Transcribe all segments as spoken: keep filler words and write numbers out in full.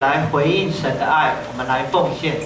来回应神的爱，我们来奉献。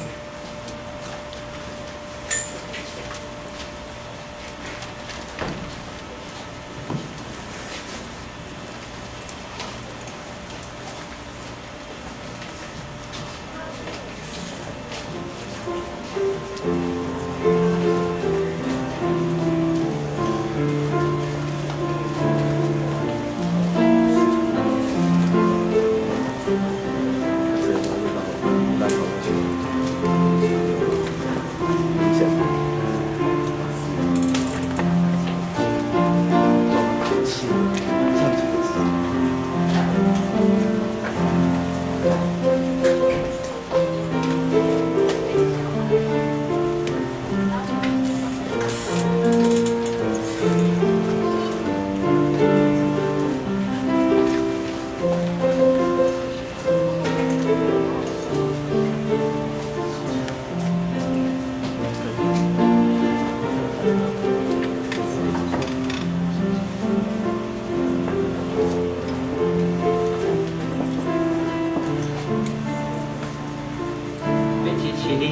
起立。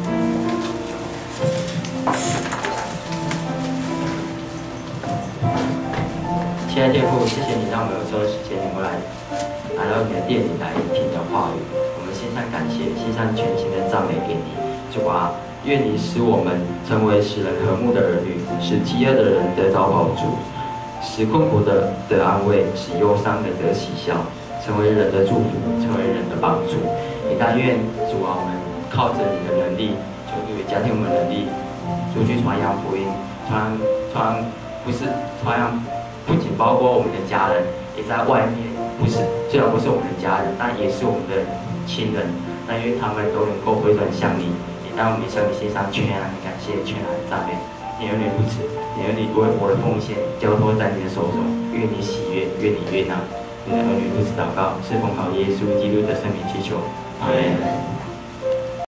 亲爱的天父，谢谢你让我们有这个时间能够来来到你的殿里来听你的话语。我们献上感谢，献上全心的赞美给你。主啊，愿你使我们成为使人和睦的儿女，使饥饿的人得着饱足，使困苦的得安慰，使忧伤的得喜笑，成为人的祝福，成为人的帮助。也但愿主啊，我们靠着你的能力，求主也加添我们能力，出去传扬福音，传传不是传扬，不仅包括我们的家人，也在外面，不是虽然不是我们的家人，但也是我们的亲人。但愿他们都能够回转向你，也让我们向你献上全然的感谢，全然的赞美。你儿女不止，你儿女为我的奉献交托在你的手中，愿你喜悦，愿你悦纳。你的儿女不止祷告，是奉靠耶稣基督的圣名祈求。阿门。